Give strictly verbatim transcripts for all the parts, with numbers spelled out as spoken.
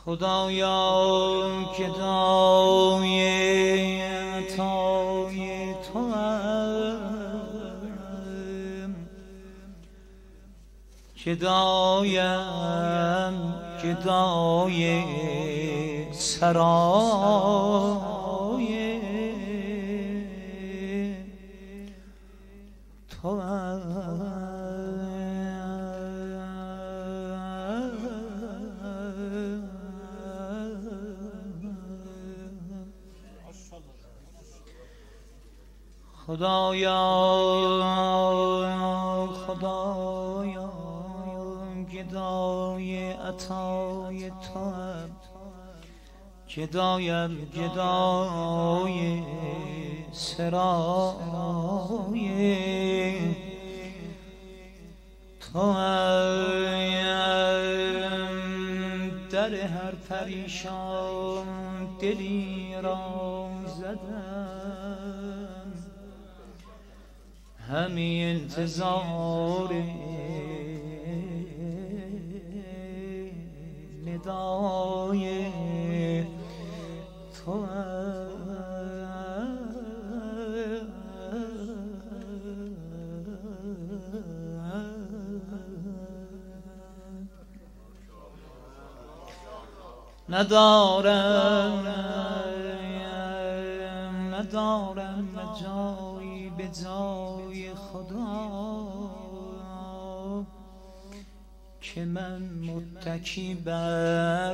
خدایا گدای عطای توام، گدایم گدای سرای توام. خدایا خدایا گدای عطای توام، گدایم گدای سرای توام. در هر پریشان دلی را زدم، همی انتظار ندای توام. ندارم ندارم جایی به جای خدا، که من متکی بر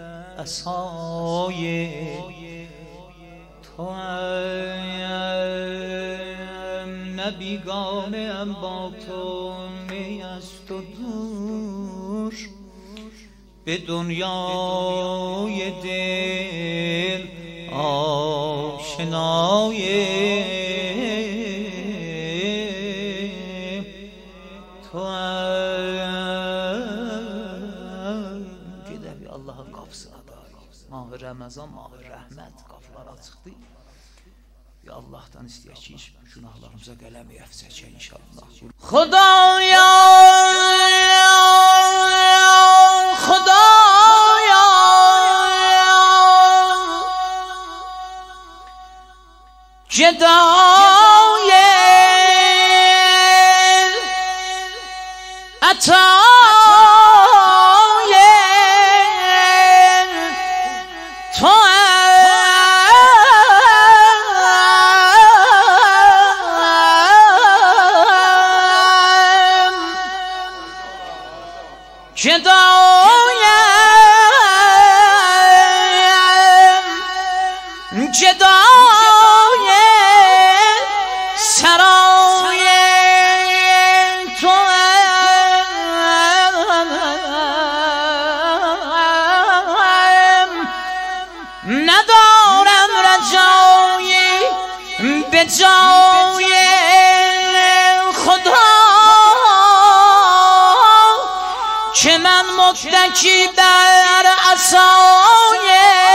عصای توام. نه بیگانه ام با تو، نی از تو دور، به دنیای دل آشنای توام. گدبی Allah'ın kapısına dair. Mah-ı Ramazan, mah-ı rahmet kapılara çıktı. Ya Allah'tan isteyək ki, günahlarımıza qələm yəfsəkə inşallah. Xudaya خدایا گدای عطای توام، گدایم گدای سرای توام. ندارم رجایی به جای خدا، که من متکی بر عصای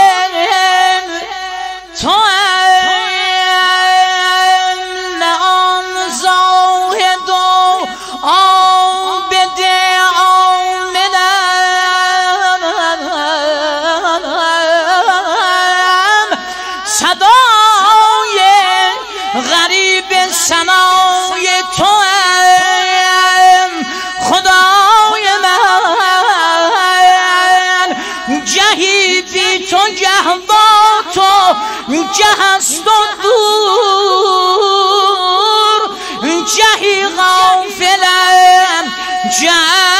توام. نه آن زاهد و عابد عاملم، صدای غریب ثنای توام. خدای من جهی بی تو گه با تو، گه از تو دور، جهی غافلم جهی